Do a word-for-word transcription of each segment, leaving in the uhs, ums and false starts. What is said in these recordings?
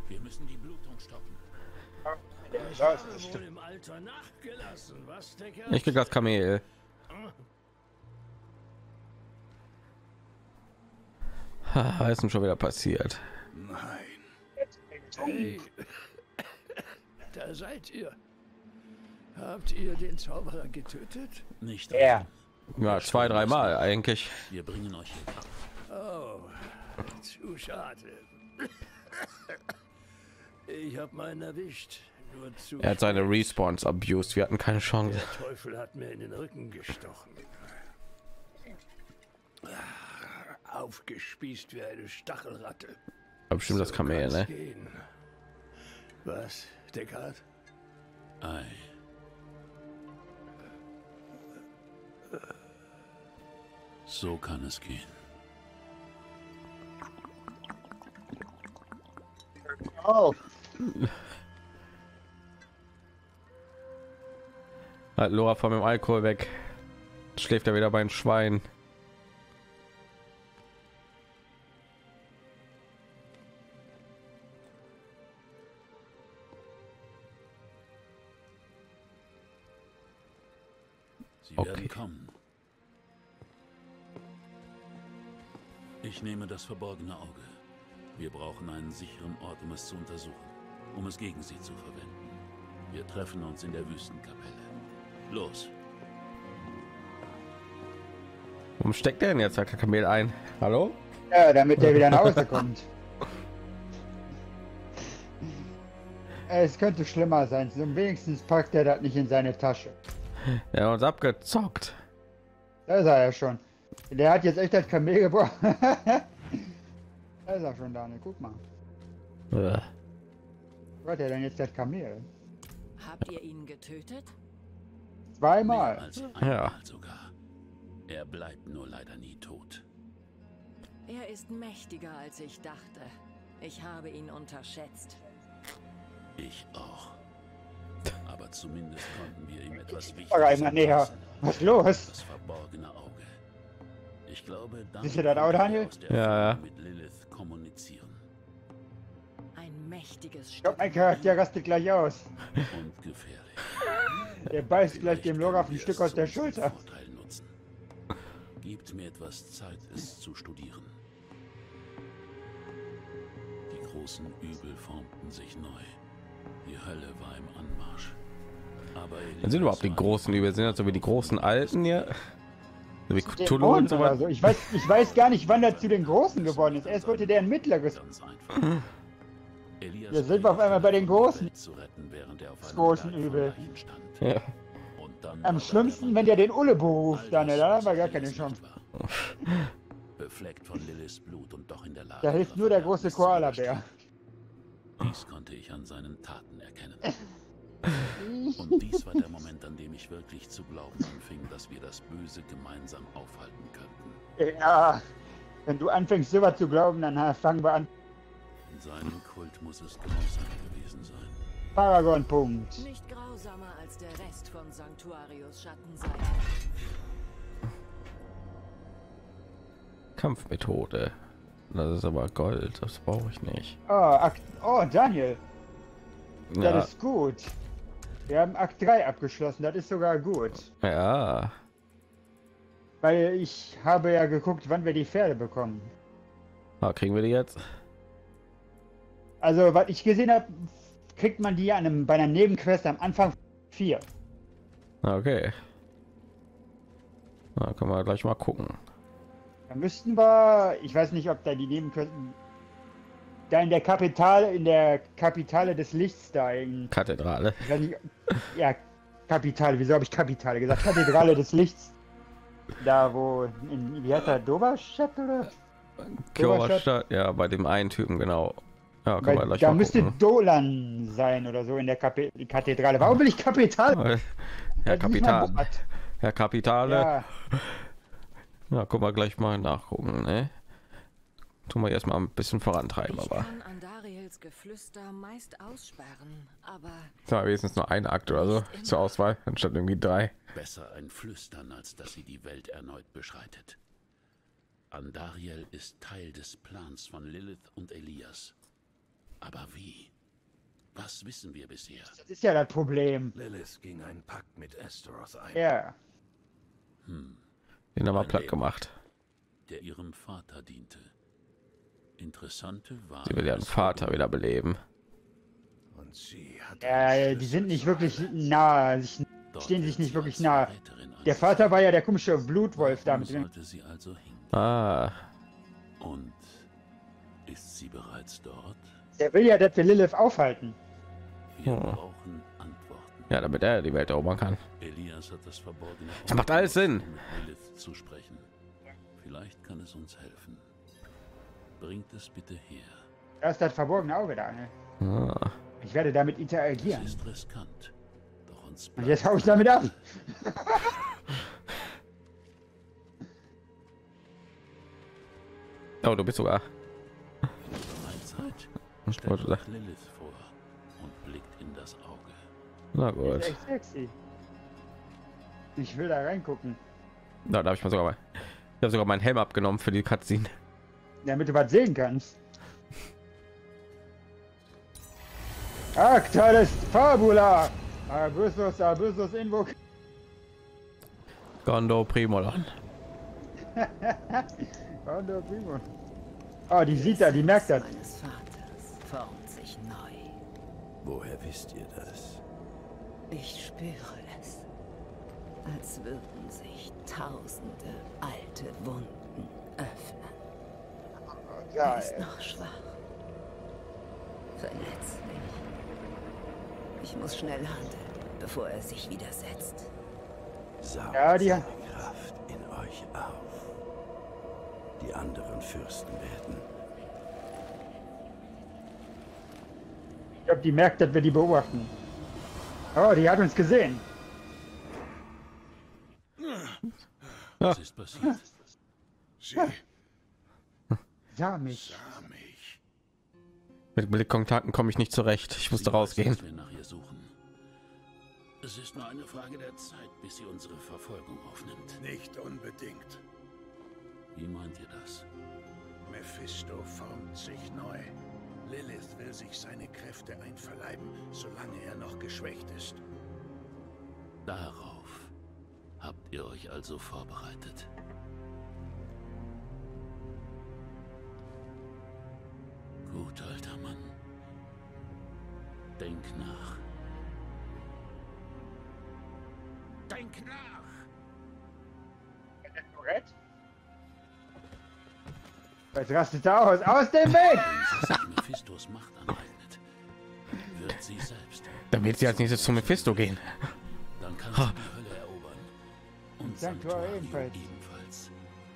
Wir müssen die Blutung stoppen. Ich habe wohl im Alter nachgelassen, was, Decker? Ich krieg das Kamel. Was ist denn schon wieder passiert? Nein. Hey, da seid ihr. Habt ihr den Zauberer getötet? Nicht. Ja. Ja, zwei, dreimal eigentlich. Wir bringen euch hier ab. Oh, zu schade. Ich habe meinen erwischt. Nur zu Er hat seine Respawns abused. Wir hatten keine Chance. Der Teufel hat mir in den Rücken gestochen. Aufgespießt wie eine Stachelratte. Aber bestimmt das Kamel, kann's ne? gehen. Was, Deckard? Ei. So kann es gehen. Oh, Halt Laura von dem Alkohol weg. Schläft er wieder beim Schwein. Sie Okay. werden kommen. Ich nehme das verborgene Auge. Wir brauchen einen sicheren Ort, um es zu untersuchen, um es gegen sie zu verwenden. Wir treffen uns in der Wüstenkapelle. Los. Warum steckt er denn jetzt der Kamel ein? Hallo? ja, damit der wieder nach Hause kommt. Es könnte schlimmer sein. So, wenigstens packt er das nicht in seine Tasche. Er hat uns abgezockt. Da ist er ja schon. Der hat jetzt echt das Kamel gebracht. Da ist er schon, Daniel. Guck mal. Äh, Wo hat er denn jetzt das Kamel? Habt ihr ihn getötet? Mehr Zweimal. als einmal Ja. sogar. Er bleibt nur leider nie tot. Er ist mächtiger als ich dachte. Ich habe ihn unterschätzt. Ich auch. Aber zumindest konnten wir ihm etwas Frag Wichtiges einmal näher. entlassen. Was ist los? Das verborgene Auge. Ich glaube, Siehst du das auch, Daniel? aus der Ja, ja. Ferne mit Lilith kommunizieren. Ein mächtiges Ich glaub, Stück. mein Charakter rastet gleich aus. Und gefährlich. Der beißt gleich dem Vielleicht Loraff ein können wir Stück es aus der zu unserem Schulter. Vorteil nutzen. Gebt mir etwas Zeit, es zu studieren. Die großen Übel formten sich neu. Die Hölle war im Anmarsch. Aber Dann sind überhaupt die großen Übel, sind das so wie die großen Alten hier? So wie Cthulhu und Dämonen so oder weiter. so. Ich weiß, ich weiß gar nicht, wann er zu den Großen geworden ist. Erst wollte der ein mittleres. Ganz einfach. Elias Da sind wir auf einmal bei den Großen. Welt zu retten, während er auf einem Großen Berg von Übel. Leichen stand. Ja. Und dann Am aber schlimmsten, der wenn der den Ulle beruft, All dann, das, da haben was wir gar Elias keine nicht Chance. war. Befleckt von Liliths Blut und doch in der Lage. Da hilft ihrer nur der große Verdammnis zu Koala-Bär. widerstehen. Dies konnte ich an seinen Taten erkennen. Und dies war der Moment, an dem ich wirklich zu glauben anfing, dass wir das Böse gemeinsam aufhalten könnten. Ja, wenn du anfängst, sowas zu glauben, dann äh, fangen wir an. In seinem Kult muss es grausam gewesen sein. Paragon-Punkt. Nicht grausamer als der Rest von Sanctuarius Schattenseite. Kampfmethode. Das ist aber Gold, das brauche ich nicht. Oh, Akt, oh, Daniel, Ja, das ist gut. Wir haben Akt drei abgeschlossen, das ist sogar gut. ja. Weil ich habe ja geguckt, wann wir die Pferde bekommen. Ah, kriegen wir die jetzt? Also, was ich gesehen habe, kriegt man die an einem, bei einer Nebenquest am Anfang vier. Ah, okay. Na, können wir gleich mal gucken. Da müssten wir, ich weiß nicht, ob da die Nebenquesten, da in der Kapitale, in der Kapitale des Lichts da in, Kathedrale. ich weiß nicht, ja, Kapitale, wieso habe ich Kapitale gesagt? Kathedrale des Lichts. Da wo, in, wie heißt der, Doberstadt oder? Kiowastadt, ja, bei dem einen Typen, genau. Ja, können wir Weil, gleich da mal müsste gucken. Dolan sein oder so in der Kapi Kathedrale. Warum will ich Kapital? Herr Das ist nicht mein Kapitan. Wort. Herr Kapitale. Ja. Ja, Gucken wir gleich mal nachgucken, ne? Tun wir erstmal ein bisschen vorantreiben, Ich aber. kann Andariels Geflüster meist aussperren, aber So, wenigstens nur ein Akt oder so zur Auswahl, anstatt irgendwie drei. Besser ein Flüstern, als dass sie die Welt erneut beschreitet. Andariel ist Teil des Plans von Lilith und Elias. Aber wie? Was wissen wir bisher? Das ist ja das Problem. Lilith ging einen Pakt mit Astaroth ein. Ja. Hm. Den haben wir Ein platt Leben, gemacht. der ihrem Vater diente. Interessante Wahl. Sie will ihren Vater wieder beleben. Und sie hat Ja, die sind nicht wirklich nah, sich, Dort stehen wird sich nicht sie wirklich als nah. Verräterin Der eingesetzt. Vater war ja der komische Blutwolf da Warum mit dem. sollte sie also hin? Ah, Und ist sie bereits dort? Der will ja, dass wir Lilith aufhalten. Wir Hm. brauchen Antworten. ja, damit er die Welt erobern kann. Elias hat das Verborgene. Das macht alles Sinn. Um mit Lilith zu sprechen. Vielleicht kann es uns helfen. Bringt es bitte her. Da ist das verborgene Auge da. Ne? Ah. Ich werde damit Es interagieren. ist riskant. Doch uns Und jetzt hau ich damit ab. Oh, du bist sogar. Freizeit. Ich Stellt wollte euch sagen. Lilith vor und blickt in das Auge. Na Das gut. ist echt sexy. Ich will da reingucken. Na, da habe ich mal sogar mal. Ich habe sogar meinen Helm abgenommen für die Cutscene. Damit du was sehen kannst. Actalis Fabula! Abyssus, Abyssus Invoc. Gondo Primolon. Gondo Primo. Oh, die sieht da, die merkt das. Meines Vaters formt sich neu. Woher wisst ihr das? Ich spüre es, als würden sich tausende alte Wunden öffnen. Er ist Geil. noch schwach, verletzlich. Ich muss schnell handeln, bevor er sich widersetzt. Saugt Ja, die- seine Kraft in euch auf. Die anderen Fürsten werden. Ich glaube, die merkt, dass wir die beobachten. Oh, die hat uns gesehen. Was ist passiert? Sie Sah mich. sah mich. Mit Blickkontakten komme ich nicht zurecht. Ich musste Sie weiß, rausgehen. dass wir nach ihr suchen. Es ist nur eine Frage der Zeit, bis sie unsere Verfolgung aufnimmt. Nicht unbedingt. Wie meint ihr das? Mephisto formt sich neu. Lilith will sich seine Kräfte einverleiben, solange er noch geschwächt ist. Darauf habt ihr euch also vorbereitet. Gut, alter Mann. Denk nach. Denk nach! Korrekt? Jetzt rastet er aus. Aus dem Weg! Wenn sie sich Mephistos Macht aneignet, wird sie selbst. Dann wird sie als nächstes zu Mephisto gehen. Dann kann sie die Hölle erobern. Und Sanctuary Sanctuarium ebenfalls. ebenfalls.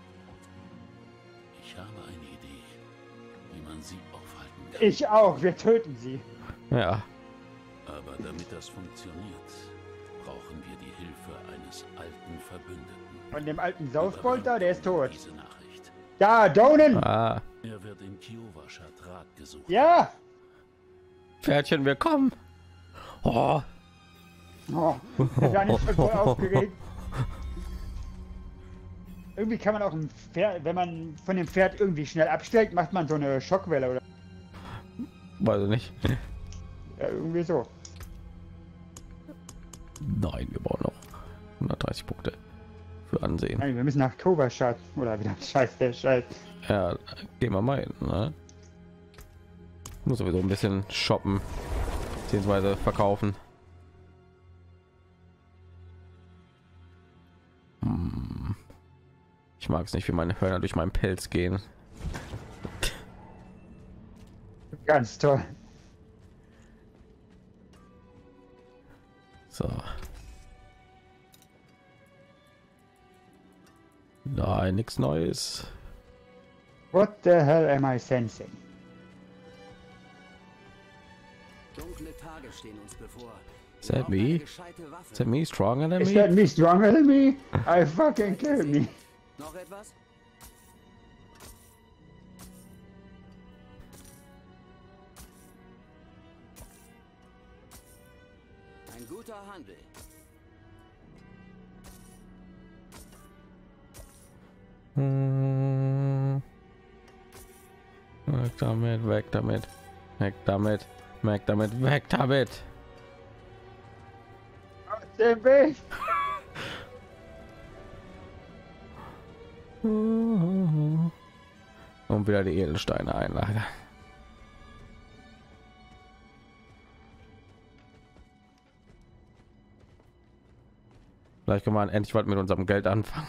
Ich habe eine Idee, wie man sie aufhalten kann. Ich auch. Wir töten sie. Ja. Aber damit das funktioniert, brauchen wir die Hilfe eines alten Verbündeten. Von dem alten Saufbold da, der ist tot. Diese Nachricht. Da, Donen! Ah. Er wird in Kiovashat Rat gesucht. Ja! Pferdchen, wir kommen. Oh. Oh, ich war nicht schon voll aufgeregt. Irgendwie kann man auch ein Pferd, wenn man von dem Pferd irgendwie schnell absteigt, macht man so eine Schockwelle oder Weiß ich nicht. ja, irgendwie so. Nein, wir brauchen noch hundertdreißig Punkte für Ansehen. Nein, wir müssen nach Kovaschat oder wieder Scheiß, der Scheiß. Ja, gehen wir mal hin. Ne? Muss sowieso ein bisschen shoppen beziehungsweise verkaufen. Hm. Ich mag es nicht, wie meine Hörner durch meinen Pelz gehen. Ganz toll. So. Nein, nichts Neues. What the hell am I sensing? Dunkle Tage stehen uns bevor. Is that me? Eine gescheite Waffe. Is that me stronger than Is me? that me stronger than me? I fucking kill me. Noch etwas? Ein guter Handel. Hm. Weg damit, weg damit. Weg damit. Weg damit. Weg damit. Aus dem Weg! Und wieder die Edelsteine einlagern. Vielleicht können wir endlich was mit unserem Geld anfangen.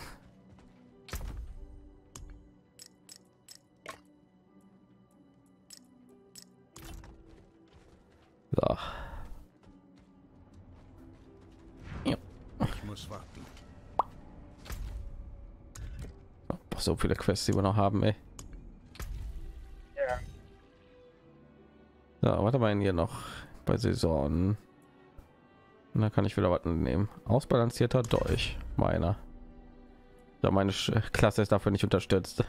So. Ja. Ich muss warten. Oh, so viele Quests, die wir noch haben, ey. Ja. So, warte mal hier noch bei Saison. Und da kann ich wieder was nehmen. Ausbalancierter Dolch, meiner. Ja, meine Sch- Klasse ist dafür nicht unterstützt.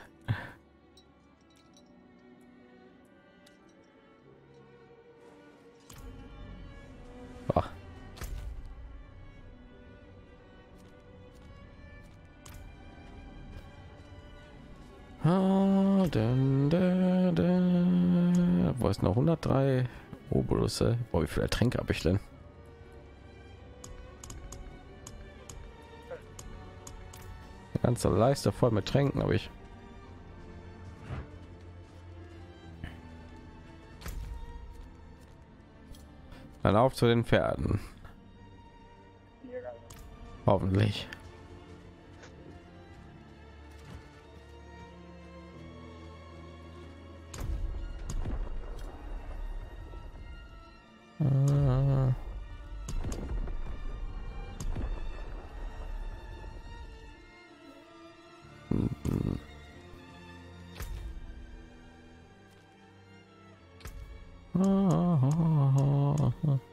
Ach. Ah, dun, dun, dun. Wo ist noch hundertdrei Obolusse? Boah, wie viele Tränke habe ich denn? Die ganze Leiste voll mit Tränken habe ich. Dann auf zu den Pferden. Hoffentlich. Ah. Mhm. Ah.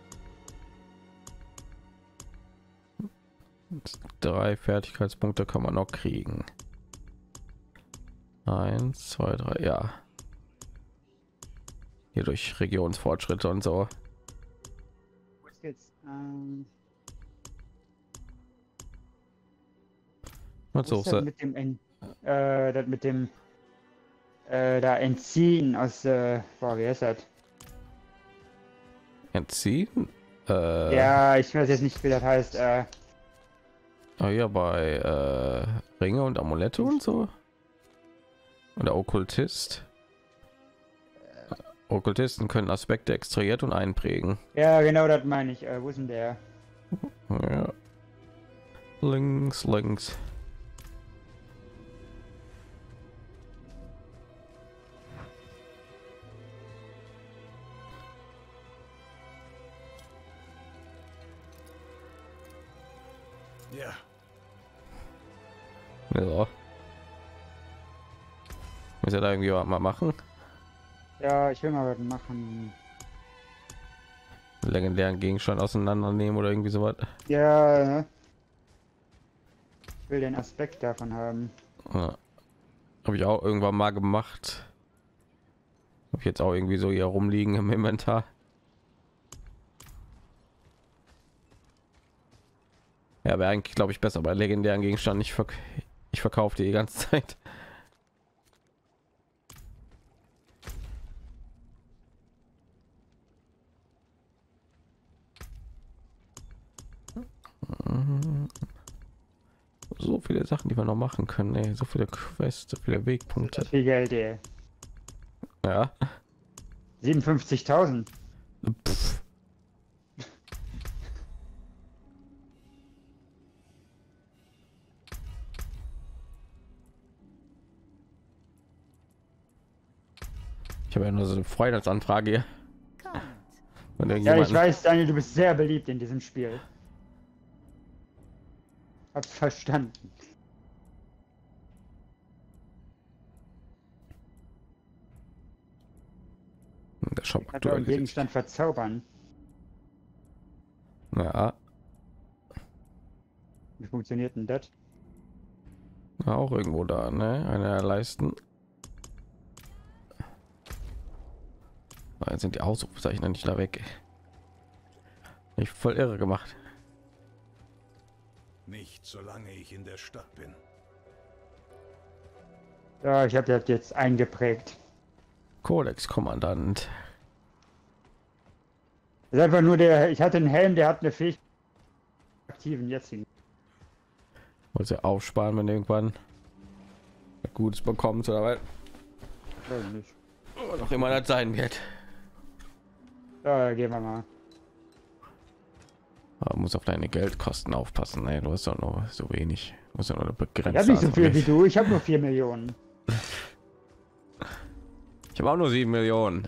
Drei Fertigkeitspunkte kann man noch kriegen. Eins, zwei, drei, ja. Hier durch Regionsfortschritte und so. Wo ist jetzt? Ähm, Was wo ist suchst das du? mit dem En äh, das mit dem äh, da entziehen aus äh, boah, wie heißt das? Entziehen? Äh, Ja, ich weiß jetzt nicht, wie das heißt. Äh, ah, ja, bei äh, Ringe und Amulette und so. Oder Okkultist. Okkultisten können Aspekte extrahiert und einprägen. ja, genau, das meine ich. Äh, wo ist denn der? Ja. Links, links. Ja, Ja. Muss ja da irgendwie was mal machen. Ja, ich will mal was machen. Legendären Gegenstand auseinandernehmen oder irgendwie sowas. Ja, ne? Ich will den Aspekt davon haben. Ja. Habe ich auch irgendwann mal gemacht. Habe ich jetzt auch irgendwie so hier rumliegen im Inventar. Ja, wäre eigentlich, glaube ich, besser bei legendären Gegenstand. Ich, verk ich verkaufe die die ganze Zeit. So viele Sachen, die wir noch machen können. Ey. So viele Quests, so viele Wegpunkte. Viel Geld, ey. Ja. siebenundfünfzigtausend. Pff. Ich habe ja nur so eine Freundschaftsanfrage hier. Wenn Ja, ich irgendjemand- weiß, Daniel, du bist sehr beliebt in diesem Spiel. Hab's verstanden. Der Shop Hat er einen aktuell. Gegenstand verzaubern. Ja, Wie funktioniert denn das? auch irgendwo da, ne? Eine der Leisten. Jetzt sind die Ausrufezeichen nicht da weg. Ich voll irre gemacht. nicht solange ich in der Stadt bin. Ja, ich habe das jetzt eingeprägt. Kodex Kommandant. Das ist einfach nur der, ich hatte einen Helm, der hat eine Fähigkeit aktiven jetzigen. Muss ja aufsparen, wenn irgendwann Gutes bekommt oder was Weiß nicht. noch immer das sein wird. Da gehen wir mal. Aber muss auf deine Geldkosten aufpassen. Ey, du hast doch nur so wenig. Muss ja nur eine Ich begrenzte. habe nicht so viel Anzahl. wie du, ich habe nur vier Millionen. Ich habe auch nur sieben Millionen.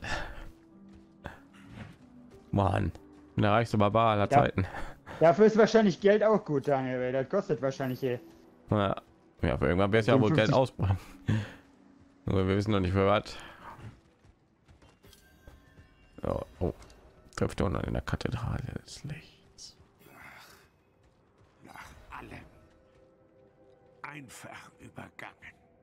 Mann, der reichste Barbar aller Ja. Zeiten. Dafür ist wahrscheinlich Geld auch gut, Daniel, weil das kostet wahrscheinlich hier. Ja, ja für irgendwann wäre es ja wohl Geld fünfzig ausbringen. Nur wir wissen noch nicht für was. Oh, oh. Trifft unten in der Kathedrale des Lichts. Nach allem. Einfach übergangen.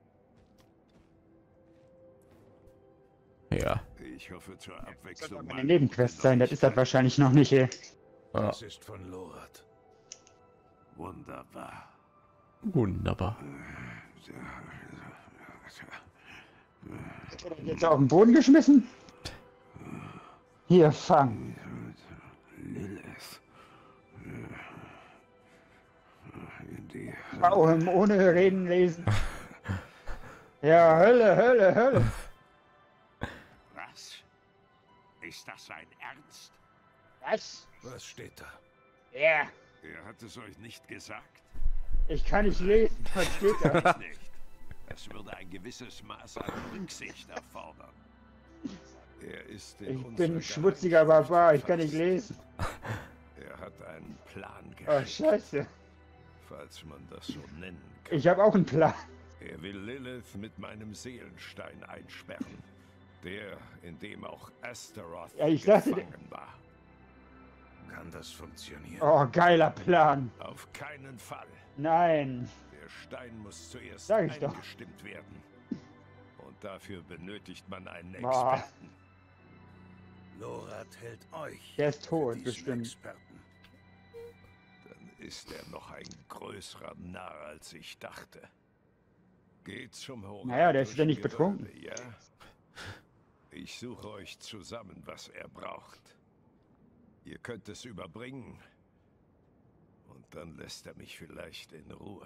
Ja. Ich hoffe zur Das Abwechslung. soll eine Nebenquest sein, das ist das wahrscheinlich noch nicht hier. Ja. Das ist von Lorat. Wunderbar. Wunderbar. Hat er den jetzt auf den Boden geschmissen? Hier, fang. Lilith. In die Auch im- ohne Reden lesen. Ja, Hölle, Hölle, Hölle. Was? Ist das sein Ernst? Was? Was steht da? Ja, Er hat es euch nicht gesagt. ich kann nicht lesen. Was steht da? Nicht. Es würde ein gewisses Maß an Rücksicht erfordern. Er ist in Ich unsere bin ein schmutziger Geheimschrift Barbar, ich kann nicht gefasst. lesen. Er hat einen Plan Oh, geschickt, scheiße. falls man das so nennen kann. Ich habe auch einen Plan. Er will Lilith mit meinem Seelenstein einsperren. Der, in dem auch Astaroth Ja, ich dachte- gefangen war. Kann das funktionieren? Oh, geiler Plan. Auf keinen Fall. Nein. Der Stein muss zuerst Sag ich doch. eingestimmt werden. Und dafür benötigt man einen Boah. Experten. Lorat hält euch Der ist tot, für diesen bestimmt. Experten. Dann ist er noch ein größerer Narr, als ich dachte. Geht zum Hoch. Naja, der ist ja nicht betrunken. Ja? Ich suche euch zusammen, was er braucht. Ihr könnt es überbringen. Und dann lässt er mich vielleicht in Ruhe.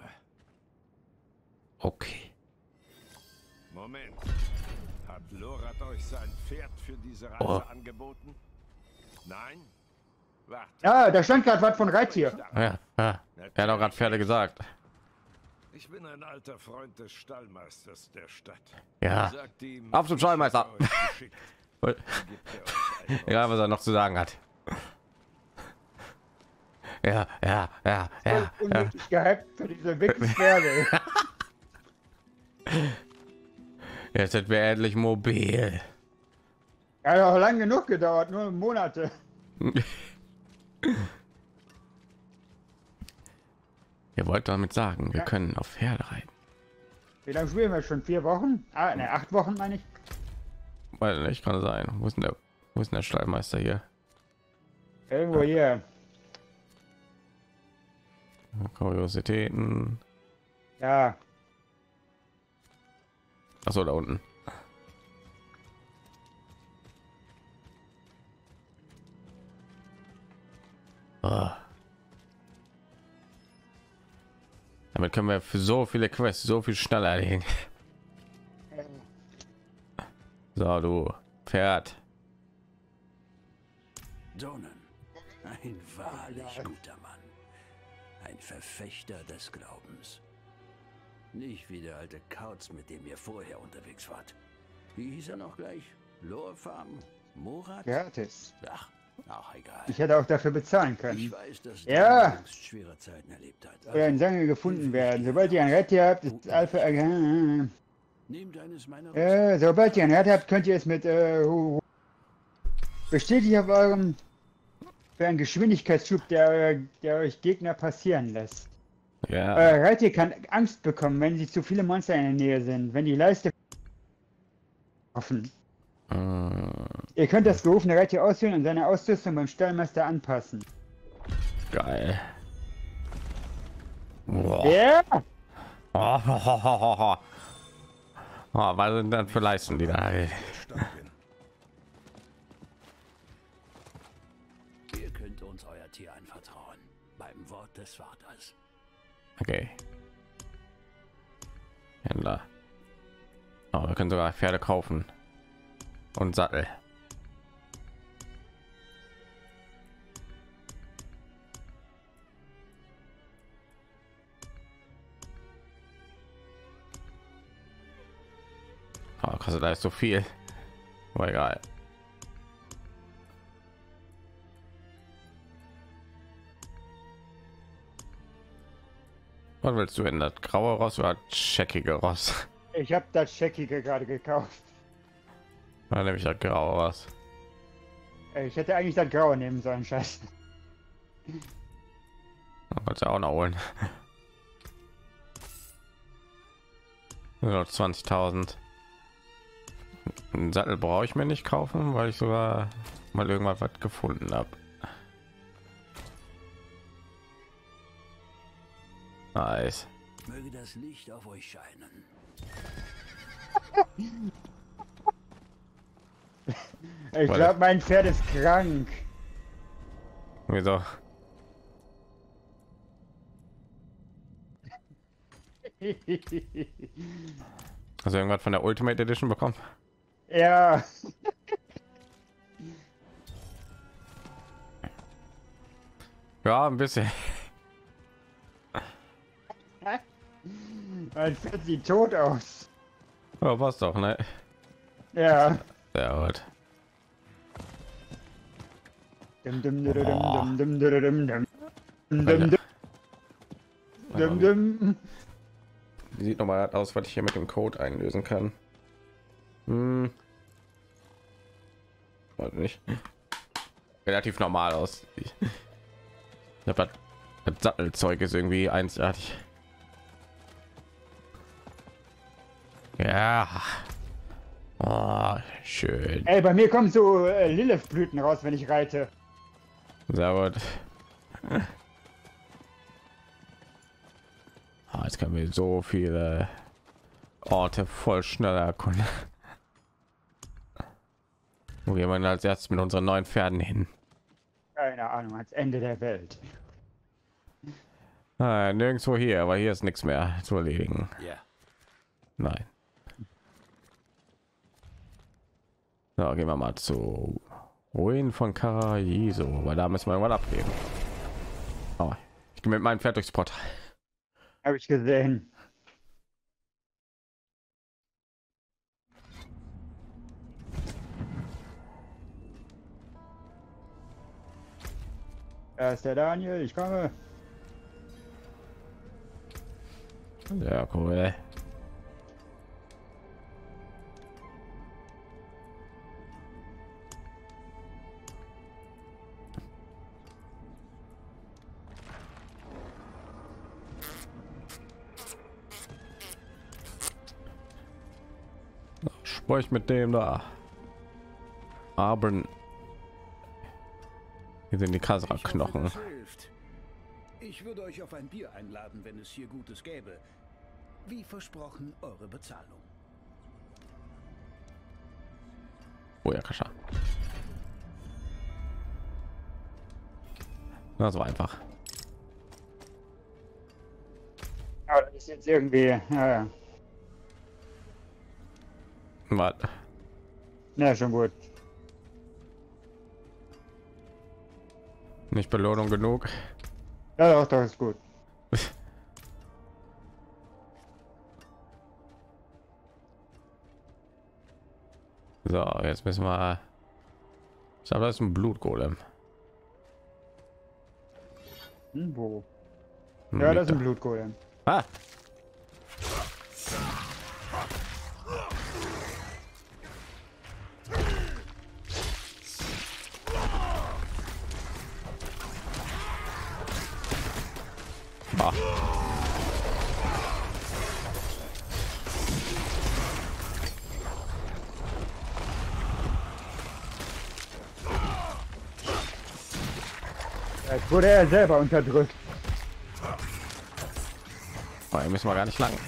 Okay. Moment. Hat Lorat euch sein Pferd für diese Reise Oh. angeboten? Nein? Warte. Ja, da stand gerade was von Reittier. Ja, ja. Er hat auch gerade Pferde gesagt. Ich bin ein alter Freund des Stallmeisters der Stadt. Ja. Sagt ihm, Auf zum Stallmeister. ich habe euch geschickt. Dann gibt er euch ein Egal, was er noch zu sagen hat. Ja, ja, ja, ja. ja. Unnötig gehypt für diese Wichspferde. Jetzt sind wir endlich mobil. Hat auch lang genug gedauert, nur Monate. Ihr wollt damit sagen, wir Ja. können auf Pferde reiten. Wie lange spielen wir schon? Vier Wochen? Ah, ne, acht Wochen meine ich. Weil nicht kann sein. Wo ist denn der, wo ist denn der Stallmeister hier? Irgendwo hier. Kuriositäten. Ja. Achso, da unten. Ah. Damit können wir für so viele Quests so viel schneller erledigen. So, du Pferd. Donan, ein wahrlich guter Mann. Ein Verfechter des Glaubens. Nicht wie der alte Kauz, mit dem ihr vorher unterwegs wart. Wie hieß er noch gleich? Lorfarm? Murat? Gratis. Ach, auch egal. Ich hätte auch dafür bezahlen Ich können. weiß, dass Ja. Donan jüngst schwere Zeiten erlebt hat. Oder in Sange gefunden werden. Sobald ihr ein Reittier habt, ist Alpha. Äh, Nehmt eines meiner äh, sobald ihr ein Rad habt, könnt ihr es mit äh, hu- hu- bestätigt auf eurem für einen Geschwindigkeitsschub, der, euer- der euch Gegner passieren lässt. Ja. Euer Reittier kann Angst bekommen, wenn sie zu viele Monster in der Nähe sind. Wenn die Leiste offen. Mm, Ihr könnt das gerufene Reittier ausführen und seine Ausrüstung beim Stallmeister anpassen. geil. Boah. Ja! Oh, ho, ho, ho, ho, ho. Oh, was sind das für Leisten, die da? Stark bin. könnt uns euer Tier anvertrauen. Beim Wort des Vaters. Okay. Händler. Oh, wir können sogar Pferde kaufen. Und Sattel. Oh, kostet da ist so viel. Aber egal. Was willst du denn? Das graue Ross oder das scheckige Ross? Ich habe das Scheckige gerade gekauft. Dann nehme ich das graue Ross. Ich hätte eigentlich das Graue nehmen sollen, Scheiße. Kannst du auch noch holen. Nur zwanzigtausend. Einen Sattel brauche ich mir nicht kaufen, weil ich sogar mal irgendwann was gefunden habe. Nice. Möge das Licht auf euch scheinen. Ich glaube, mein Pferd ist krank. Wieso? Hast du irgendwas von der Ultimate Edition bekommen? Ja. Ja, ein bisschen. Mein Pferd sieht tot aus. Ja, passt doch, ne? Ja. Sehr gut. Dum, dum, dum, dum, dum, dum, dum, dum, dum, dum, dum, dum. Wie sieht noch mal aus, was ich hier mit dem Code einlösen kann? Hm. Warte nicht. Relativ normal aus. Ich habe das Sattelzeug ist irgendwie einzigartig. Ja. Oh, schön. Ey, bei mir kommen so äh, Lilith-Blüten raus, wenn ich reite. Sehr gut. Ah, jetzt können wir so viele Orte voll schneller erkunden. Wo gehen wir als erstes mit unseren neuen Pferden hin? Keine Ahnung, ans Ende der Welt. Ah, nirgendwo hier, aber hier ist nichts mehr zu erledigen. Ja. Nein. So, gehen wir mal zu Ruinen von Karajiso, weil da müssen wir mal abgeben. Oh, ich gehe mit meinem Pferd durchs Portal. Habe ich gesehen. Da ist der Daniel, ich komme. Ja, cool. Sprich mit dem da. Aber hier sind die Kasra-Knochen. Ich würde euch auf ein Bier einladen, wenn es hier Gutes gäbe. Wie versprochen, eure Bezahlung. Oh ja, Kascha. Na, so einfach. Aber das ist jetzt irgendwie. Ja, Was? ja, schon gut. Nicht Belohnung genug. Ja, doch, doch, ist gut. So, jetzt müssen wir. Ich glaube, das ist ein Blutgolem. Hm, wo? Ja, das ist ein Blutgolem. Ah. Ah. Jetzt wurde er selber unterdrückt. Oh, hier müssen wir gar nicht lang.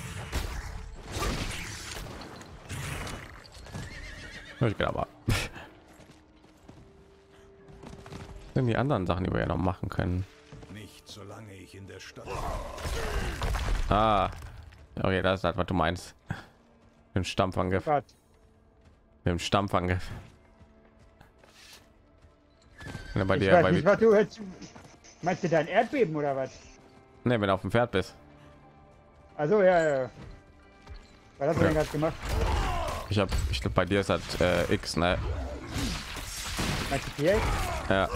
Ich bin aber. sind die anderen Sachen, die wir ja noch machen können? Nicht solange ich in der Stadt. Ah, okay, das ist halt, was du meinst. Im Stampfangriff. Gott. Im Stampfangriff. Wenn er bei Ich dir, weiß bei nicht, was du jetzt... Meinst du dein Erdbeben oder was? ne, wenn du auf dem Pferd bist. Also ja, ja. Was hast du Ja. denn gerade gemacht? Ich habe, ich glaube, bei dir ist das äh, X, ne? Meinst du T X? Ja.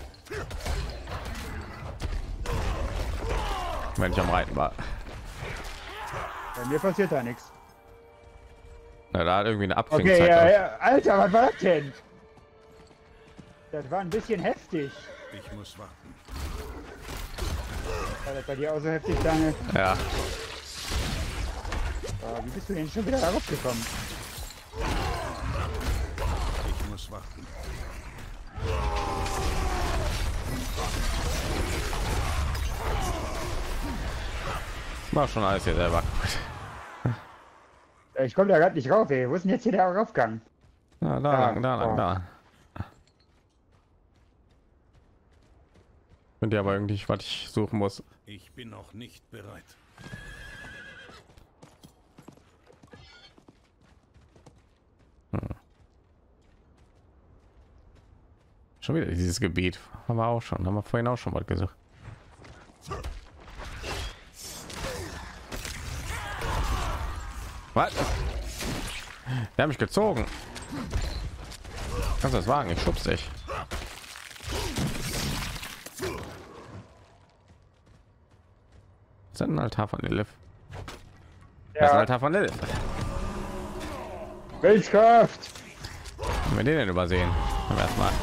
Wenn ich am Reiten war. Bei mir passiert da nichts. Na, da hat irgendwie eine Okay, Abklingzeit. ja, drauf. ja. Alter, was war das denn? Das war ein bisschen heftig. Ich muss warten. War das bei dir auch so heftig, Daniel? Ja. Oh, wie bist du denn schon wieder darauf gekommen? Ich muss warten. War schon alles hier selber. Ich komme da gerade nicht rauf, ey. Wo ist denn jetzt hier der Raufgang? Ja, da Ja, lang, da lang, oh. da. Bin dir aber irgendwie, was ich suchen muss. Ich bin noch nicht bereit. Schon wieder dieses Gebiet. Haben wir auch schon. Haben wir vorhin auch schon mal gesucht. Was? Der hat mich gezogen. Kannst du das wagen? Ich schubs dich. Das ist ein Altar von Lilith. Das ist ein Ja, Altar von Lilith. Wildkraft! Haben wir den denn übersehen? Haben wir erstmal.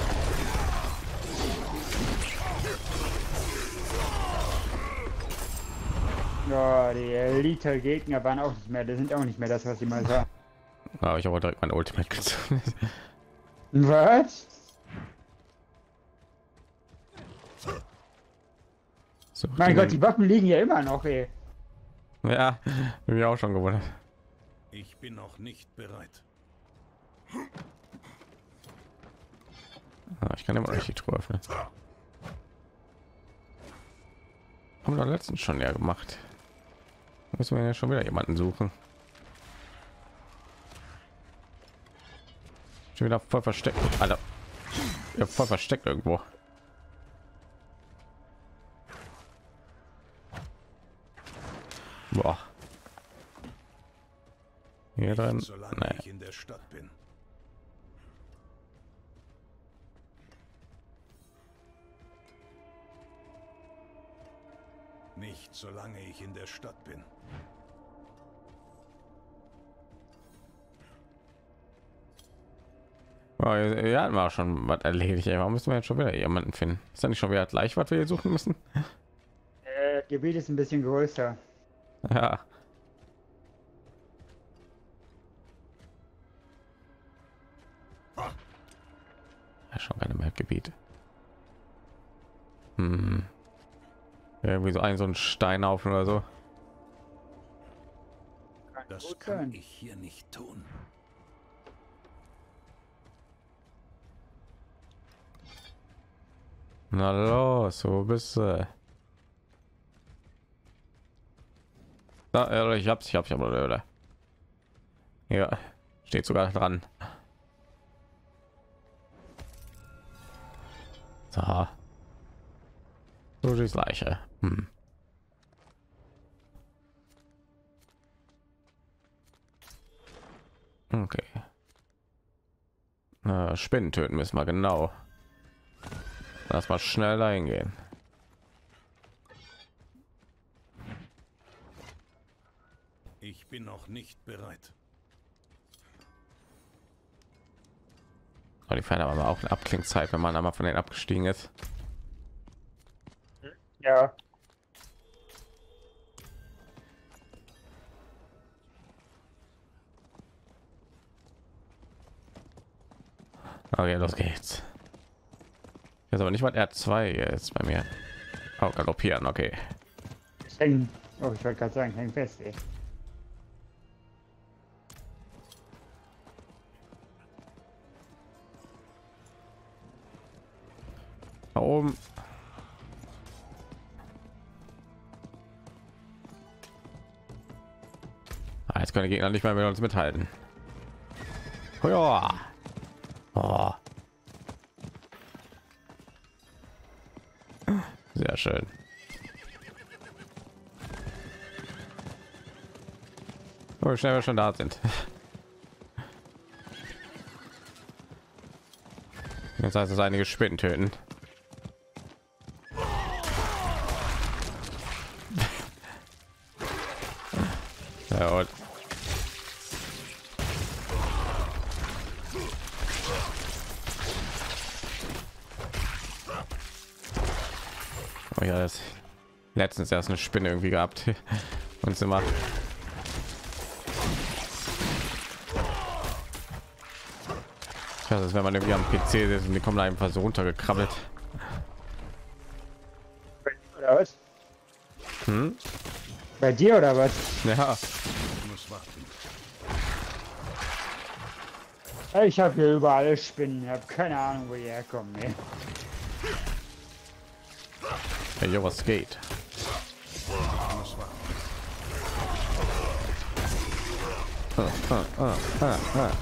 Ja, die Elite-Gegner waren auch nicht mehr, die sind auch nicht mehr das, was sie mal waren. Aber ich habe auch direkt mein Ultimate gezogen. Was? So, Mein Gott, die Waffen liegen ja immer noch, ey. ja, bin ich auch schon gewundert. Ich bin noch nicht bereit. Ah, ich kann immer noch nicht die Truhe öffnen. Haben wir doch letztens schon ja gemacht. Müssen wir ja schon wieder jemanden suchen. Schon wieder voll versteckt. Alter. Ja, voll versteckt irgendwo. Boah. Hier drin. Nicht solange Nee. ich in der Stadt bin. Nicht solange ich in der Stadt bin. Oh, ja, hatten wir auch schon was erledigt. Ey. Warum müssen wir jetzt schon wieder jemanden finden? Ist ja nicht schon wieder gleich, was wir hier suchen müssen? Äh, Gebiet ist ein bisschen größer. Ja. Ja, schon keine mehr Gebiete. Hm. Irgendwie so ein so ein Steinhaufen oder so. Kann Das gut kann sein. ich hier nicht tun. Na los, wo bist du? Na, äh, ich hab's, ich hab's, ich hab's, oder? Ja, steht sogar dran. So. So das gleiche. Hm. Okay. Äh, Spinnen töten müssen wir genau. Lass mal schnell eingehen. Ich bin noch nicht bereit. Aber die Pferde haben aber auch eine Abklingzeit, wenn man einmal von denen abgestiegen ist. Ja. Okay, los geht's. Jetzt aber nicht mal R zwei jetzt bei mir. Oh, galoppieren, okay. Ich häng, oh, ich wollte gerade sagen, häng fest, ey. Da oben. Ah, jetzt können die Gegner nicht mehr mit uns mithalten. Ja. Oh. Sehr schön. Oh, wie schnell wir schon da sind. Jetzt heißt es einige Spinnen töten. Ja, und oh ja, das letztens erst eine Spinne irgendwie gehabt und sie macht. Das ist, wenn man irgendwie am P C ist und die kommen da einfach so runtergekrabbelt. Oder was? Hm? Bei dir oder was? Ja. Ich habe hier überall Spinnen. Ich habe keine Ahnung, wo die herkommen. Ey. Hey, jo, was geht? Ah, ah, ah, ah.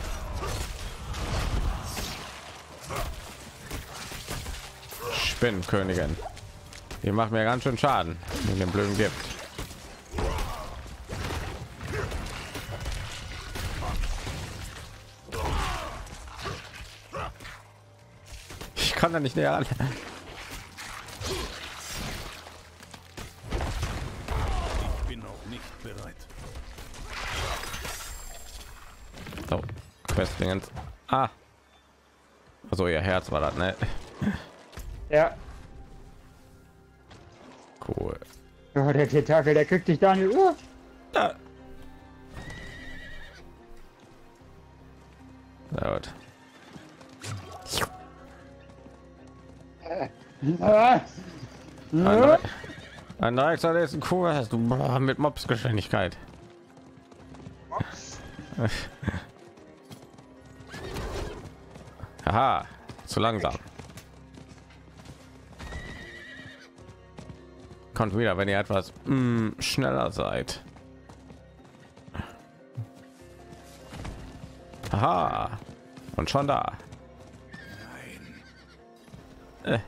Spinnenkönigin. Die macht mir ganz schön Schaden in dem blöden Gift. Ich kann da nicht näher ran. Ich bin noch nicht bereit. So, Questlingens. Ah. Also ihr Herz war das, ne? Ja. Cool. Oh, der Tentakel, der kriegt dich da nicht. Uh. Ja. Sehr gut. Ah. Ein Ah. Neu- ein Neiger ist ein Kuh, hast du mit Mobs-Geschwindigkeit. Aha, zu langsam. Kommt wieder, wenn ihr etwas mm, schneller seid. Aha, und schon da. Äh.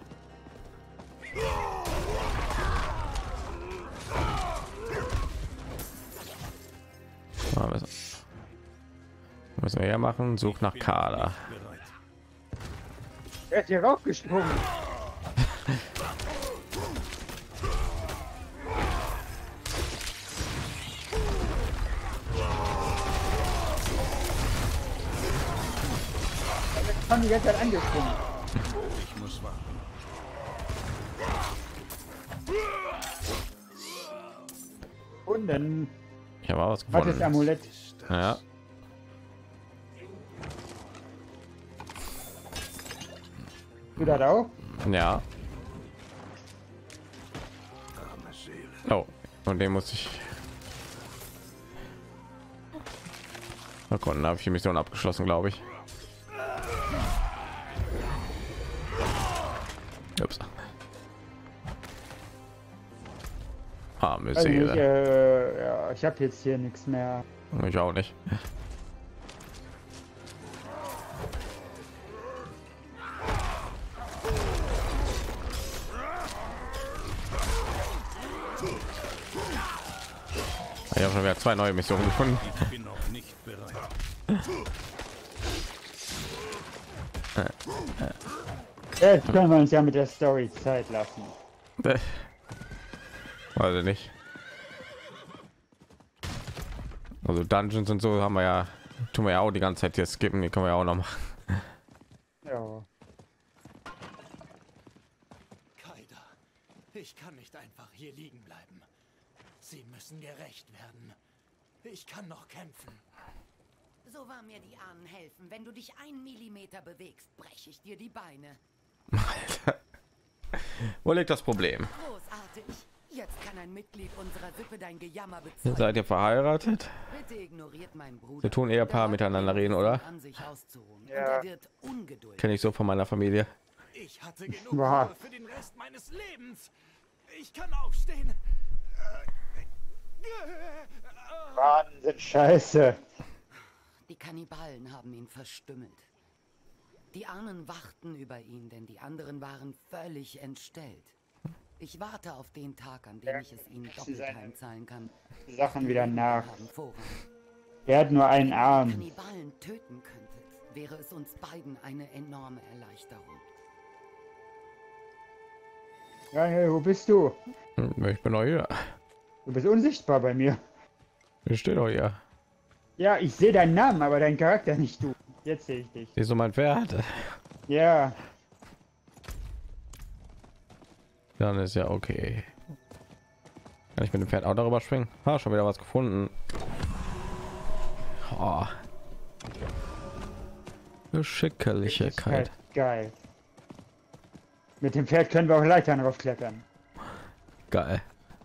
Müssen wir ja machen. Such nach Kader. Er ist hier raufgesprungen. Ich haben die ganze Zeit angesprungen. Ich muss warten. Und dann Ich habe was hat das gefunden. Amulett. Ja. Du da auch? Ja. Arme Seele. Oh, und den muss ich. Na gut, dann habe ich die Mission abgeschlossen, glaube ich. Ups. Arme Also ich, Seele. äh, ja, ich habe jetzt hier nichts mehr. Ich auch nicht. Ich habe schon wieder zwei neue Missionen gefunden. Ich bin noch nicht bereit. Jetzt können wir uns ja mit der Story Zeit lassen. Weiß ich nicht. Also Dungeons und so haben wir ja, tun wir ja auch die ganze Zeit hier skippen, die können wir ja auch noch machen. Ja. Kaida, ich kann nicht einfach hier liegen bleiben. Sie müssen gerecht werden. Ich kann noch kämpfen. So war mir die Ahnen helfen. Wenn du dich ein Millimeter bewegst, breche ich dir die Beine. Wo liegt das Problem? Großartig. Jetzt kann ein Mitglied unserer Sippe dein Gejammer bezeugen. Seid ihr verheiratet? Bitte ignoriert meinen Bruder. Wir tun Ehepaar Der miteinander reden, oder? an sich auszuruhen. Ja. Und er wird ungeduldig. Kenne ich so von meiner Familie. Ich Ich hatte genug Wow. Ruhe für den Rest meines Lebens. Ich kann aufstehen. Wahnsinn, scheiße. Die Kannibalen haben ihn verstümmelt. Die Ahnen wachten über ihn, denn die anderen waren völlig entstellt. Ich warte auf den Tag, an dem ich es ihnen doppelt heimzahlen kann. Sachen wieder nach. Haben Vorrang. Er hat nur einen Wenn ihr Arm. die Kannibalen töten könntet, wäre es uns beiden eine enorme Erleichterung. Ja, hey, wo bist du? Hm, Ich bin doch hier. Du bist unsichtbar bei mir. Ich stehe doch hier. Ja, ich sehe deinen Namen, aber deinen Charakter nicht du. Jetzt sehe ich dich. Siehst du mein Pferd? Ja. Dann ist ja okay. Kann ich mit dem Pferd auch darüber springen? Ah, schon wieder was gefunden. Oh. Geschicklichkeit. Halt geil. Mit dem Pferd können wir auch Leitern raufklettern. Geil.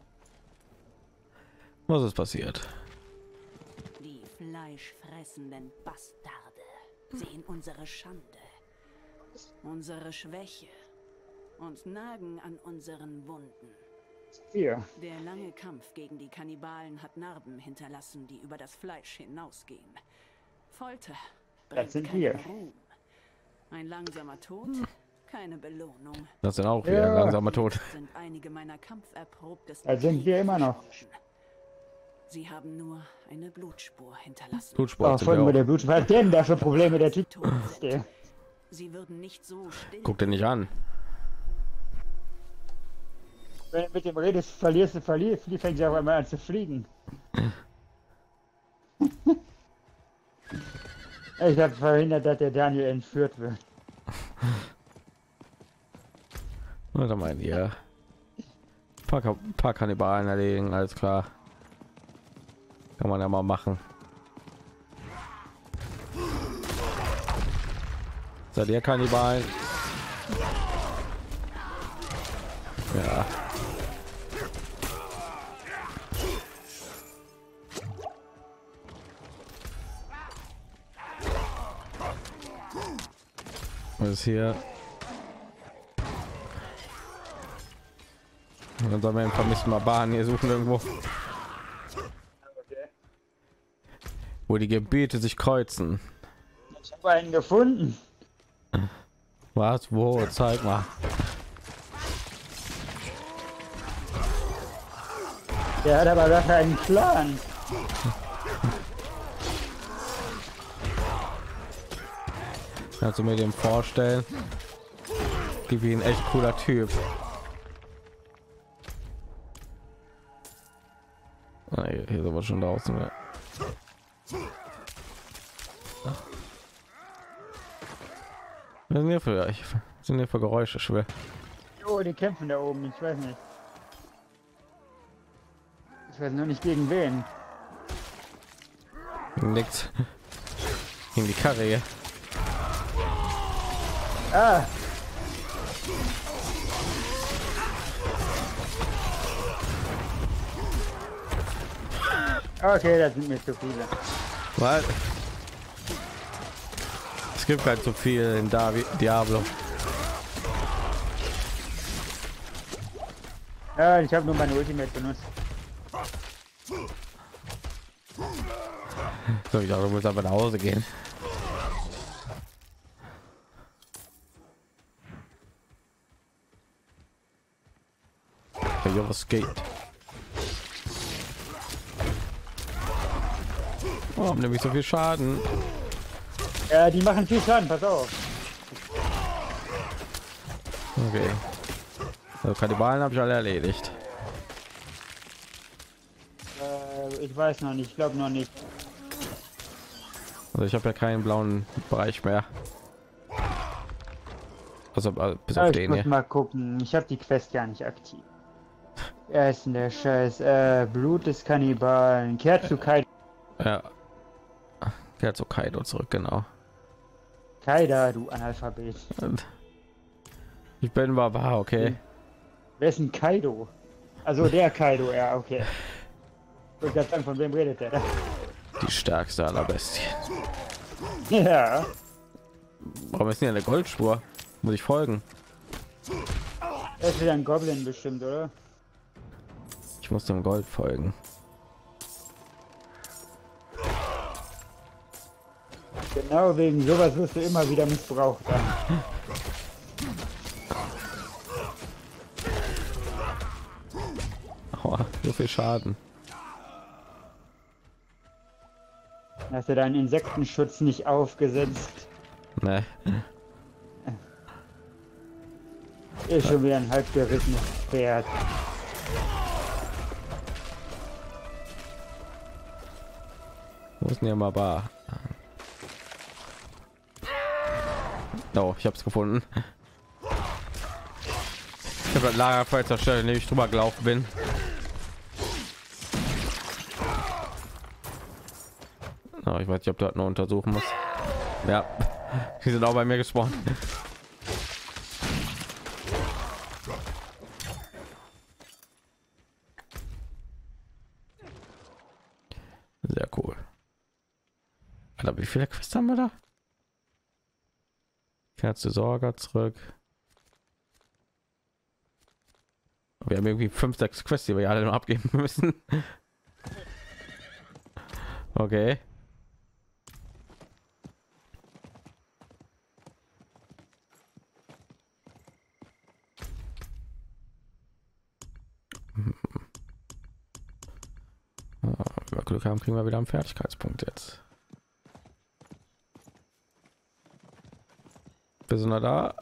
Was ist passiert? Die fleischfressenden Bastarde sehen unsere Schande, unsere Schwäche und nagen an unseren Wunden. Hier. Der lange Kampf gegen die Kannibalen hat Narben hinterlassen, die über das Fleisch hinausgehen. Folter bringt sind keinen wir. Ruhm. Ein langsamer Tod, keine Belohnung. Das sind auch wieder Ja. langsamer Tod. Sind einige meiner kampferprobtesten Da sind wir Krieger immer noch. verschwunden. Sie haben nur eine Blutspur hinterlassen. Blutsport Oh, sind von wir wo auch. der Blut. Was hat denn da für Probleme, der Typ? Tot sind. Der. Sie würden nicht so still. Guck dir nicht an. Wenn du mit dem redest, verlierst du, verlierst, die fängt ja auf einmal an zu fliegen. Ich habe verhindert, dass der Daniel entführt wird. Warte mal hier. Paar, Ka- paar Kannibalen erledigen, alles klar. Kann man ja mal machen. Seid ihr Kannibalen? Ja. Was ist hier? Dann sollen wir einen vermissten Barbaren hier suchen irgendwo, wo die Gebiete sich kreuzen. Ich habe einen gefunden. Was? Wo? Zeig mal. Der hat aber dafür einen Plan. Kannst du mir den vorstellen? Gib ihn echt cooler Typ. Ah, hier hier sind wir schon draußen. Ja. Was sind hier für, ich, was sind hier für Geräusche? Schwer. Oh, die kämpfen da oben. Ich weiß nicht. Ich weiß nur nicht gegen wen. Nix. In die Karre hier. Ah. Okay, das sind mir zu viele. Weil es gibt halt so viel in Davi Diablo. Ja, ich habe nur meine Ultimate benutzt. So, ich dachte, du musst einfach nach Hause gehen. Ja, was geht? Oh, haben nämlich so viel Schaden. Ja, die machen viel Schaden, pass auf. Okay. Also Kannibalen habe ich alle erledigt. Äh, ich weiß noch nicht, ich glaube noch nicht. Also ich habe ja keinen blauen Bereich mehr. Also äh, bis Ja, auf ich den muss hier. mal gucken, ich habe die Quest gar nicht aktiv. Er ist denn der Scheiß. Äh, Blut des Kannibalen. Kehrt zu Kaido. Ja. Kehrt zu Kaido zurück, genau. Kaida, du Analphabet. Ich bin Barbar, okay. Wer ist ein Kaido? Also der Kaido, ja, okay. Ich wollte gerade sagen, von wem redet der? Die stärkste aller Bestien. Ja. Warum ist denn hier eine Goldspur? Muss ich folgen? Das ist wieder ein Goblin bestimmt, oder? Ich muss dem Gold folgen. Genau wegen sowas wirst du immer wieder missbraucht. Dann. Oh, so viel Schaden. Hast du deinen Insektenschutz nicht aufgesetzt? Ne. Ist schon wieder ein halb gerittenes Pferd. Wo ist denn hier mal Bar? Oh, ich habe es gefunden. Ich habe das Lagerfeuer zerstört, indem ich drüber gelaufen bin. Oh, ich weiß nicht, ob du das noch untersuchen musst. Ja, die sind auch bei mir gespawnt. Sehr cool. Alter, wie viele Quests haben wir da? Kerze Sorge zurück. Wir haben irgendwie fünf, sechs Quests, die wir alle noch abgeben müssen. Okay. Wenn wir Glück haben, kriegen wir wieder einen Fertigkeitspunkt jetzt. Wir sind da.